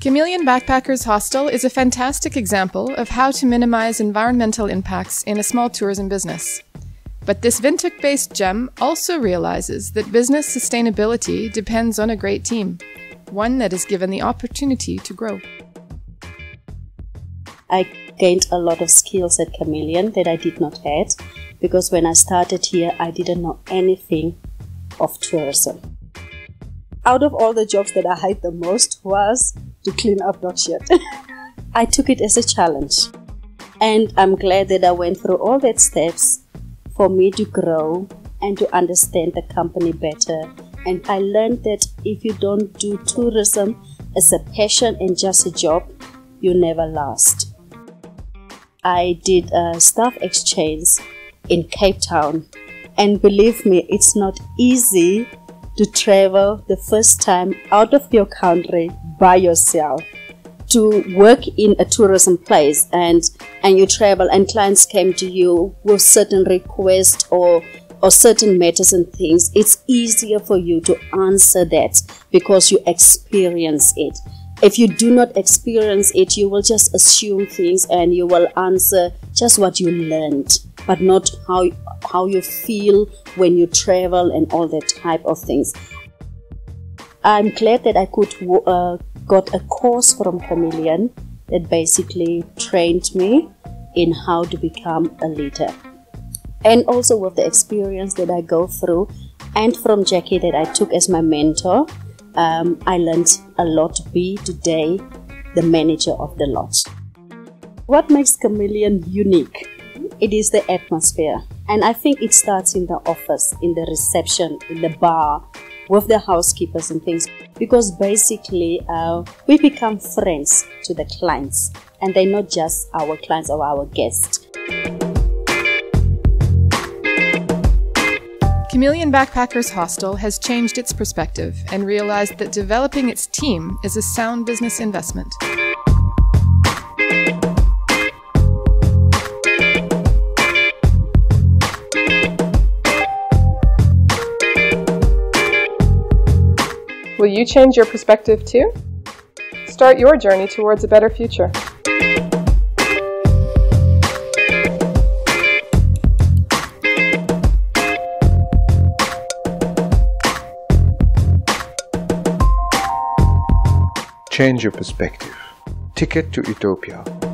Chameleon Backpackers Hostel is a fantastic example of how to minimize environmental impacts in a small tourism business. But this Windhoek-based gem also realizes that business sustainability depends on a great team, one that is given the opportunity to grow. I gained a lot of skills at Chameleon that I did not have, because when I started here, I didn't know anything of tourism. Out of all the jobs that I hated the most was to clean up dog shit. I took it as a challenge, and I'm glad that I went through all that steps for me to grow and to understand the company better. And I learned that if you don't do tourism as a passion and just a job, you never last. I did a staff exchange in Cape Town, and believe me, it's not easy to travel the first time out of your country by yourself to work in a tourism place, and you travel and clients came to you with certain requests or certain matters and things. It's easier for you to answer that because you experience it. If you do not experience it, you will just assume things and you will answer just what you learned, but not how you feel when you travel and all that type of things. I'm glad that I got a course from Chameleon that basically trained me in how to become a leader. And also with the experience that I go through, and from Jackie that I took as my mentor, I learned a lot to be today the manager of the lodge. What makes Chameleon unique? It is the atmosphere. And I think it starts in the office, in the reception, in the bar, with the housekeepers and things. Because basically, we become friends to the clients. And they're not just our clients or our guests. Chameleon Backpackers Hostel has changed its perspective and realized that developing its team is a sound business investment. Will you change your perspective too? Start your journey towards a better future. Change your perspective. Ticket to Utopia.